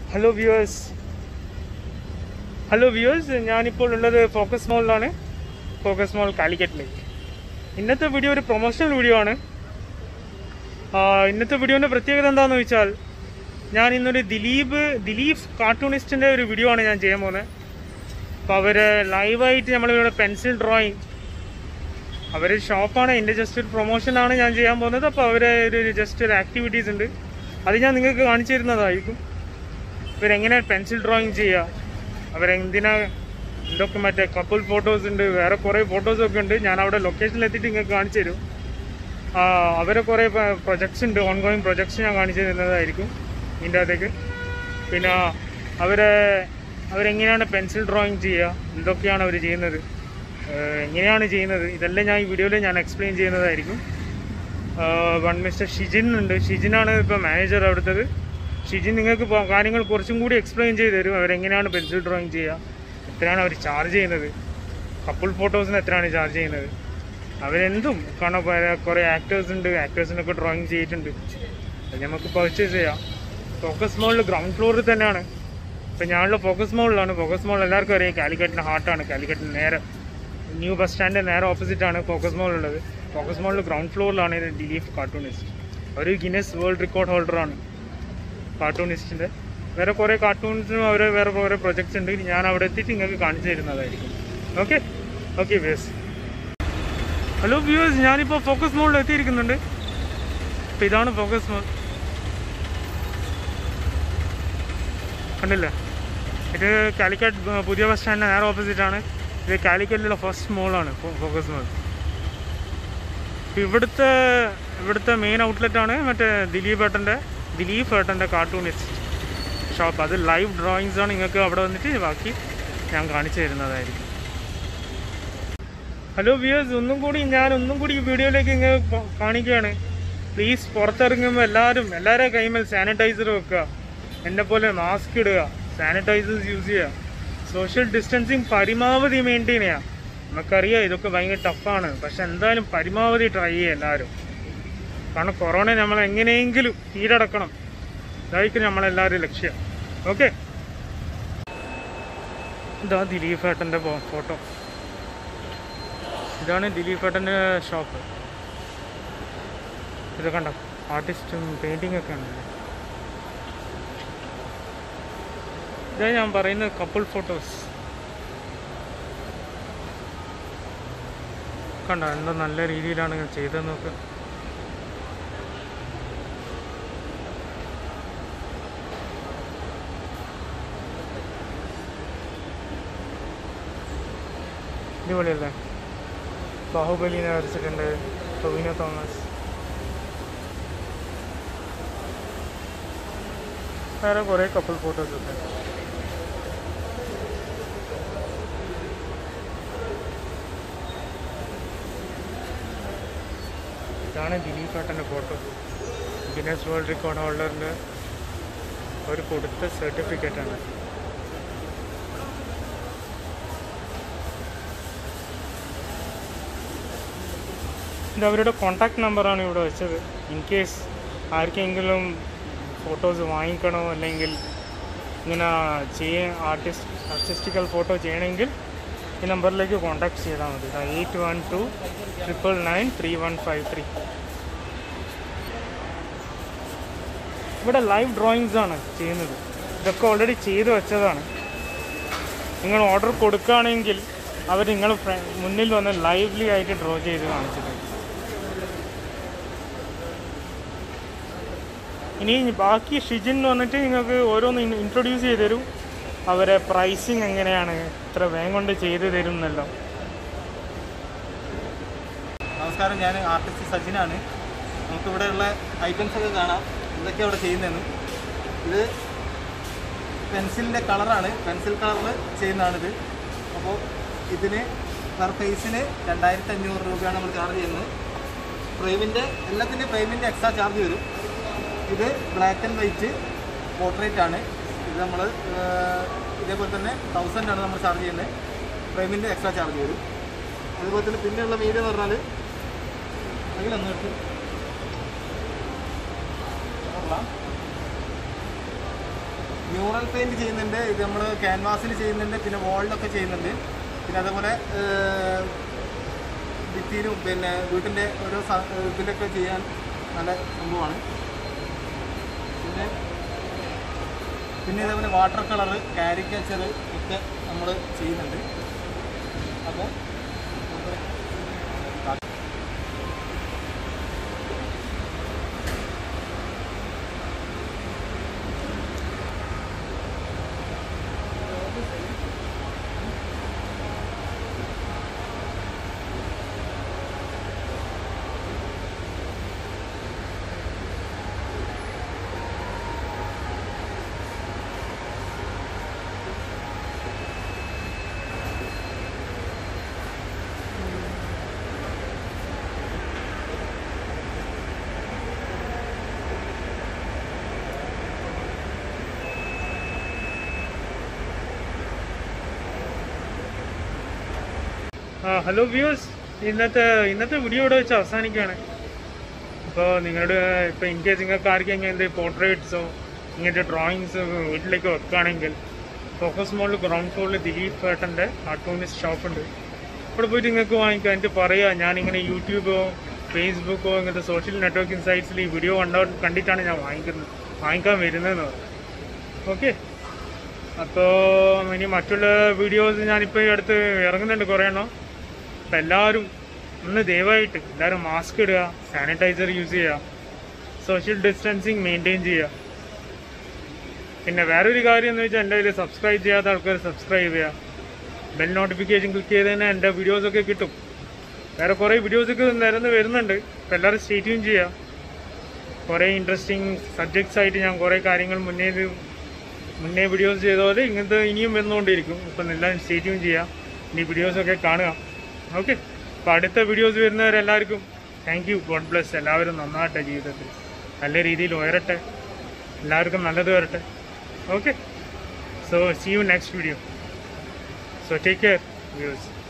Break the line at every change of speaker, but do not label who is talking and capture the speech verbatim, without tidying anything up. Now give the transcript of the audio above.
Hello viewers hello viewers ഞാനിപ്പോൾ ഉള്ളത് focus മോളിലാണ്. Focus മോൾ കാലിക്കറ്റിലേക്ക്. ഇന്നത്തെ വീഡിയോ ഒരു പ്രൊമോഷണൽ വീഡിയോ ആണ്. ഇന്നത്തെ വീഡിയോൻ്റെ പ്രത്യേകത എന്താണെന്ന് വെച്ചാൽ, ഞാൻ ഇന്നൊരു ദിലീപ് ദിലീപ് കാർട്ടൂണിസ്റ്റിൻ്റെ ഒരു വീഡിയോ ആണ് ഞാൻ ചെയ്യാൻ പോകുന്നത്. അപ്പോൾ അവർ ലൈവായിട്ട് നമ്മളിവിടെ പെൻസിൽ ഡ്രോയിങ്, അവർ ഷോപ്പാണ്, എൻ്റെ ജസ്റ്റ് ഒരു പ്രൊമോഷനാണ് ഞാൻ ചെയ്യാൻ പോകുന്നത്. അപ്പോൾ അവരെ ഒരു ജസ്റ്റ് ഒരു ആക്ടിവിറ്റീസ് ഉണ്ട്, അത് ഞാൻ നിങ്ങൾക്ക് കാണിച്ചു തരുന്നതായിരിക്കും. ഇവരെങ്ങനെയാണ് പെൻസിൽ ഡ്രോയിങ് ചെയ്യുക, അവരെന്തിനാ, എന്തൊക്കെ മറ്റേ കപ്പിൾ ഫോട്ടോസ് ഉണ്ട്, വേറെ കുറേ ഫോട്ടോസൊക്കെ ഉണ്ട്. ഞാൻ അവിടെ ലൊക്കേഷനിൽ എത്തിയിട്ട് നിങ്ങൾക്ക് കാണിച്ചു തരും. അവരെ കുറേ പ്രൊജക്ട്സ് ഉണ്ട്, ഓൺ ഗോയിങ് പ്രൊജക്ട്സ് ഞാൻ കാണിച്ചു തരുന്നതായിരിക്കും ഇതിൻ്റെ അകത്തേക്ക്. പിന്നെ അവരെ അവരെങ്ങനെയാണ് പെൻസിൽ ഡ്രോയിങ് ചെയ്യുക, എന്തൊക്കെയാണ് അവർ ചെയ്യുന്നത്, എങ്ങനെയാണ് ചെയ്യുന്നത്, ഇതെല്ലാം ഞാൻ ഈ വീഡിയോയിൽ ഞാൻ എക്സ്പ്ലെയിൻ ചെയ്യുന്നതായിരിക്കും. വൺ മിസ്റ്റർ ഷിജിൻ ഉണ്ട്, ഷിജിനാണ് ഇപ്പോൾ മാനേജർ അവിടുത്തത്. ഷിജിൻ നിങ്ങൾക്ക് കാര്യങ്ങൾ കുറച്ചും കൂടി എക്സ്പ്ലെയിൻ ചെയ്ത് തരും. അവരെങ്ങനെയാണ് പെൻസിൽ ഡ്രോയിങ് ചെയ്യുക, എത്രയാണ് അവർ ചാർജ് ചെയ്യുന്നത്, കപ്പിൾ ഫോട്ടോസിന് എത്രയാണ് ചാർജ് ചെയ്യുന്നത്, അവരെന്തും കാരണം കുറേ ആക്ടേഴ്സ് ഉണ്ട്, ആക്ടേഴ്സിനൊക്കെ ഡ്രോയിങ് ചെയ്തിട്ടുണ്ട്. അത് നമുക്ക് പർച്ചേസ് ചെയ്യാം. ഫോക്കസ് മോളിൽ ഗ്രൗണ്ട് ഫ്ലോറിൽ തന്നെയാണ്. ഇപ്പം ഞാനുള്ള ഫോക്കസ് മോളിലാണ്. ഫോക്കസ് മോൾ എല്ലാവർക്കും അറിയാം, കാലിക്കറ്റിൻ്റെ ഹാർട്ടാണ്. കാലിക്കറ്റിന് നേരെ ന്യൂ ബസ് സ്റ്റാൻഡിൻ്റെ നേരെ ഓപ്പോസിറ്റാണ് ഫോക്കസ് മോൾ ഉള്ളത്. ഫോക്കസ് മോളിൽ ഗ്രൗണ്ട് ഫ്ലോറിലാണ് ഇത് ദിലീപ് കാർട്ടൂണിസ്റ്റ്. അവർ ഗിന്നസ് വേൾഡ് റെക്കോർഡ് ഹോൾഡറാണ് കാർട്ടൂണിസ്റ്റിൻ്റെ. വേറെ കുറേ കാർട്ടൂൺസിനും അവർ വേറെ കുറേ പ്രൊജക്ട്സ് ഉണ്ട്. ഞാൻ അവിടെ എത്തിയിട്ട് നിങ്ങൾക്ക് കാണിച്ചു തരുന്നതായിരിക്കും. Okay okay viewers. Hello viewers, ഞാനിപ്പോൾ ഫോക്കസ് മോളിൽ എത്തിയിരിക്കുന്നുണ്ട്. അപ്പോൾ ഇതാണ് ഫോക്കസ് മോൾ, കണ്ടില്ലേ? ഇത് കാലിക്കറ്റ് പുതിയ ബസ് സ്റ്റാൻഡിൻ്റെ നേരെ ഓപ്പോസിറ്റാണ്. ഇത് കാലിക്കറ്റിലുള്ള ഫസ്റ്റ് മോളാണ് ഫോക്കസ് മോൾ. ഇവിടുത്തെ ഇവിടുത്തെ മെയിൻ ഔട്ട്ലെറ്റാണ് മറ്റേ ദിലീപ് ഏട്ടൻ്റെ ദിലീപ് ഏട്ടൻ്റെ കാർട്ടൂണിസ്റ്റ് ഷോപ്പ്. അത് ലൈവ് ഡ്രോയിങ്സ് ആണ്. നിങ്ങൾക്ക് അവിടെ വന്നിട്ട് ബാക്കി ഞാൻ കാണിച്ചു തരുന്നതായിരിക്കും. ഹലോ വ്യൂവേഴ്സ്, ഒന്നും കൂടി ഞാൻ ഒന്നും കൂടി ഈ വീഡിയോയിലേക്ക് ഇങ്ങനെ കാണിക്കുകയാണ്. പ്ലീസ് പുറത്തിറങ്ങുമ്പോൾ എല്ലാവരും എല്ലാവരുടെ കൈമേൽ സാനിറ്റൈസർ വെക്കുക, എന്നെപ്പോലെ മാസ്ക് ഇടുക, സാനിറ്റൈസേഴ്സ് യൂസ് ചെയ്യുക, സോഷ്യൽ ഡിസ്റ്റൻസിങ് പരമാവധി മെയിൻറ്റെയിൻ ചെയ്യുക. നമുക്കറിയാം ഇതൊക്കെ ഭയങ്കര ടഫാണ്, പക്ഷെ എന്തായാലും പരമാവധി ട്രൈ ചെയ്യുക എല്ലാവരും. കാരണം കൊറോണ നമ്മൾ എങ്ങനെയെങ്കിലും കീഴടക്കണം, ഇതായിരിക്കും നമ്മളെല്ലാവരും ലക്ഷ്യം. ഓക്കെ, ഇതാ ദിലീപ് ഏട്ടൻ്റെ ഫോട്ടോ. ഇതാണ് ദിലീപ് ഏട്ടൻ്റെ ഷോപ്പ്. ഇത് കണ്ടോ, ആർട്ടിസ്റ്റും പെയിൻറ്റിങ് ഒക്കെ ഉണ്ട്. ഇതാ ഞാൻ പറയുന്നത് കപ്പിൾ ഫോട്ടോസ്. കണ്ടോ എന്തോ നല്ല രീതിയിലാണ് ചെയ്തതെന്ന് നോക്ക്. അടിപൊളിയല്ലേ? ബാഹുബലിനെ വരച്ചിട്ടുണ്ട് ടൊവിനോ തോമസ്. വേറെ കുറേ കപ്പിൾ ഫോട്ടോസ് ഒക്കെ. ഇതാണ് ദിലീപ് ഏട്ടൻ്റെ ഫോട്ടോ. ഗിന്നസ് വേൾഡ് റെക്കോർഡ് ഹോൾഡറിൻ്റെ ഒരു കൊടുത്ത സർട്ടിഫിക്കറ്റാണ്. ഇത് അവരുടെ കോണ്ടാക്ട് നമ്പറാണ് ഇവിടെ വെച്ചത്. ഇൻ കേസ് ആർക്കെങ്കിലും ഫോട്ടോസ് വാങ്ങിക്കണോ അല്ലെങ്കിൽ ഇങ്ങനെ ചെയ്യാൻ ആർട്ടിസ്റ്റ് ആർട്ടിസ്റ്റിക്കൽ ഫോട്ടോ ചെയ്യണമെങ്കിൽ ഈ നമ്പറിലേക്ക് കോൺടാക്ട് ചെയ്താൽ മതി. Eight one two triple nine three one five three. ഇവിടെ ലൈവ് ഡ്രോയിങ്സ് ആണ് ചെയ്യുന്നത്. ഇതൊക്കെ ഓൾറെഡി ചെയ്ത് വെച്ചതാണ്. നിങ്ങൾ ഓർഡർ കൊടുക്കുകയാണെങ്കിൽ അവർ നിങ്ങൾ മുന്നിൽ വന്ന് ലൈവ്ലി ആയിട്ട് ഡ്രോ ചെയ്ത് കാണിച്ചിട്ടുണ്ട്. ഇനി ബാക്കി ഷിജിൻ വന്നിട്ട് നിങ്ങൾക്ക് ഓരോന്ന് ഇൻട്രൊഡ്യൂസ് ചെയ്ത് തരും. അവരെ പ്രൈസിങ് എങ്ങനെയാണ്, ഇത്ര വേഗം കൊണ്ട് ചെയ്ത് തരും എന്നല്ലോ.
നമസ്കാരം, ഞാൻ ആർട്ടിസ്റ്റ് സജിനാണ്. നമുക്കിവിടെയുള്ള ഐറ്റംസ് ഒക്കെ കാണാം, എന്തൊക്കെയാണ് അവിടെ ചെയ്യുന്നതെന്ന്. ഇത് പെൻസിലിൻ്റെ കളറാണ്, പെൻസിൽ കളറിൽ ചെയ്യുന്നതാണിത്. അപ്പോൾ ഇതിന് പെർ ഫേസിന് രണ്ടായിരത്തി അഞ്ഞൂറ് രൂപയാണ് നമ്മൾ ചാർജ് ചെയ്യുന്നത്. ഫ്രെയിമിൻ്റെ എല്ലാത്തിൻ്റെയും ഫ്രെയിമിൻ്റെ എക്സ്ട്രാ ചാർജ് വരും. ഇത് ബ്ലാക്ക് ആൻഡ് വൈറ്റ് പോർട്രേറ്റ് ആണ്. ഇത് നമ്മൾ ഇതേപോലെ തന്നെ തൗസൻഡാണ് നമ്മൾ ചാർജ് ചെയ്യുന്നത്. ഫ്രെയിമിൻ്റെ എക്സ്ട്രാ ചാർജ് വരും. അതുപോലെ തന്നെ പിന്നെയുള്ള മീഡിയ എന്ന് പറഞ്ഞാൽ അതിലൊന്നിട്ട് മ്യൂറൽ പെയിൻറ് ചെയ്യുന്നുണ്ട്, ഇത് നമ്മൾ ക്യാൻവാസിൽ ചെയ്യുന്നുണ്ട്, പിന്നെ വാളിലൊക്കെ ചെയ്യുന്നുണ്ട്. പിന്നെ അതേപോലെ ഭിത്തിയിലും പിന്നെ വീട്ടിൻ്റെ ഓരോ ഇതിലൊക്കെ ചെയ്യാൻ നല്ല സംഭവമാണ്. പിന്നെ പിന്നെ ഇതേപോലെ വാട്ടർ കളറ്, കാരിക്കേച്ചർ ഒക്കെ നമ്മൾ ചെയ്യുന്നുണ്ട്. അപ്പോൾ
ആ ഹലോ വ്യൂസ്, ഇന്നത്തെ ഇന്നത്തെ വീഡിയോ ഇവിടെ വെച്ച് അവസാനിക്കുകയാണ്. അപ്പോൾ നിങ്ങളുടെ ഇപ്പോൾ ഇൻ കേസ് നിങ്ങൾക്ക് ആർക്കും ഇങ്ങനത്തെ പോർട്രേറ്റ്സോ ഇങ്ങനത്തെ ഡ്രോയിങ്സ് വീട്ടിലേക്ക് വെക്കുകയാണെങ്കിൽ ഫോക്കസ് മോളിൽ ഗ്രൗണ്ട് ഫ്ലോറിൽ ദിലീപ് ഏട്ടൻ്റെ കാർട്ടൂണിസ്റ്റ് ഷോപ്പുണ്ട്. അവിടെ പോയിട്ട് നിങ്ങൾക്ക് വാങ്ങിക്കാം. എന്നിട്ട് പറയുക ഞാനിങ്ങനെ യൂട്യൂബോ ഫേസ്ബുക്കോ ഇങ്ങനത്തെ സോഷ്യൽ നെറ്റ്വർക്കിംഗ് സൈറ്റ്സിൽ ഈ വീഡിയോ കണ്ടോ കണ്ടിട്ടാണ് ഞാൻ വാങ്ങിക്കുന്നത് വാങ്ങിക്കാൻ വരുന്നതെന്ന് പറയും. ഓക്കെ, അപ്പോൾ ഇനി മറ്റുള്ള വീഡിയോസ് ഞാനിപ്പോൾ ഈ അടുത്ത് ഇറങ്ങുന്നുണ്ട് കുറേ എണ്ണം. അപ്പം എല്ലാവരും ഒന്ന് ദയവായിട്ട് എല്ലാവരും മാസ്ക് ഇടുക, സാനിറ്റൈസർ യൂസ് ചെയ്യുക, സോഷ്യൽ ഡിസ്റ്റൻസിങ് മെയിൻറ്റെയിൻ ചെയ്യുക. പിന്നെ വേറൊരു കാര്യം എന്ന് വെച്ചാൽ എൻ്റെ കയ്യിൽ സബ്സ്ക്രൈബ് ചെയ്യാത്ത ആൾക്കാർ സബ്സ്ക്രൈബ് ചെയ്യുക, ബെൽ നോട്ടിഫിക്കേഷൻ ക്ലിക്ക് ചെയ്ത് തന്നെ എൻ്റെ വീഡിയോസൊക്കെ കിട്ടും. വേറെ കുറേ വീഡിയോസൊക്കെ നിരന്ന് വരുന്നുണ്ട്. അപ്പോൾ എല്ലാവരും സ്റ്റേ ട്യൂൺ ചെയ്യുക. കുറേ ഇൻട്രസ്റ്റിംഗ് സബ്ജക്ട്സ് ആയിട്ട് ഞാൻ കുറേ കാര്യങ്ങൾ മുന്നേ മുന്നേ വീഡിയോസ് ചെയ്തപോലെ ഇങ്ങനത്തെ ഇനിയും വന്നുകൊണ്ടിരിക്കും. അപ്പം എല്ലാവരും സ്റ്റേ ട്യൂൺ ചെയ്യുക, ഇനി വീഡിയോസൊക്കെ കാണുക. ഓക്കെ, അപ്പോൾ അടുത്ത വീഡിയോസ് വരുന്നവരെല്ലാവർക്കും താങ്ക് യു, ഗോഡ് ബ്ലെസ്. എല്ലാവരും നന്നാവട്ടെ, ജീവിതത്തിൽ നല്ല രീതിയിൽ ഉയരട്ടെ, എല്ലാവർക്കും നല്ലത് വരട്ടെ. Okay, so see you next video. So take care views.